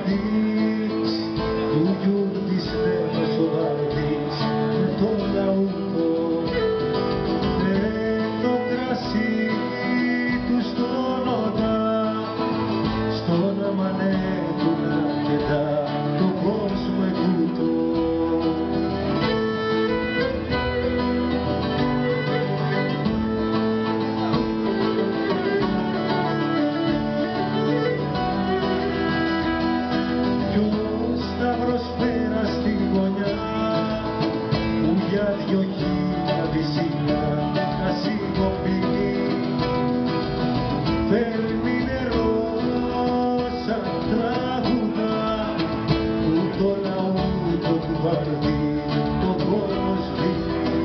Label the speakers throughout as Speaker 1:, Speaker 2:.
Speaker 1: δεις του γιου της νέος ο βαρδής με το λαούτο, με το κρασί του στον όντα, στον αμανέτου να κεντά το κόσμο ετούτο. Για δυο χίλια βυσίλια να σιγοπίνει, φέρνει νερό σαν τραγούδα που το λαούτο του βαρδί το πόνο σβήνει.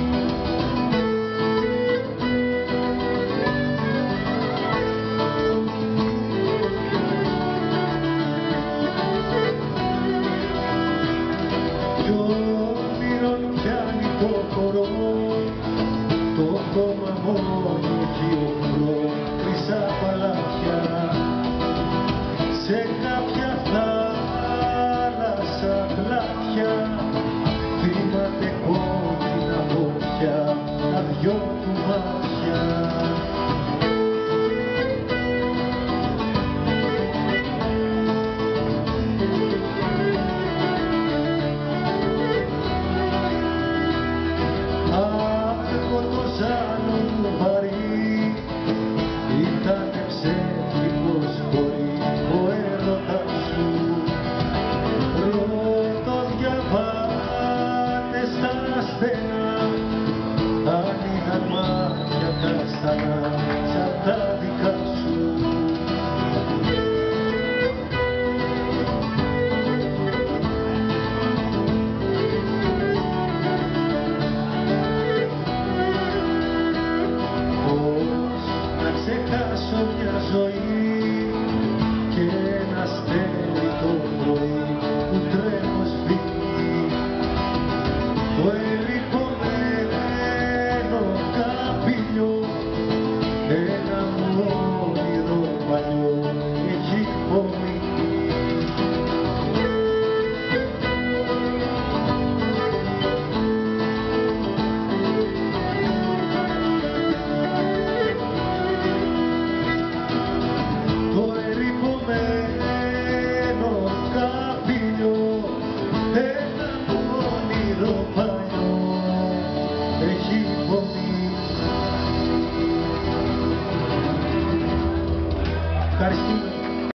Speaker 1: Το κόμμα μόνο έχει οχυρό χρυσά παλάτια, σε κάποια θάλασσα πλάτια βήματα κόκκινα βόθια, τα δυο του μάτια. Ήτανε ψεύτικος χωρί ο έρωτας σου, πρωτοδιαβάτες στα στενά, αν είχαν μάτια καστανά σαν τα δικά σου. Ξεχάσω μια ζωή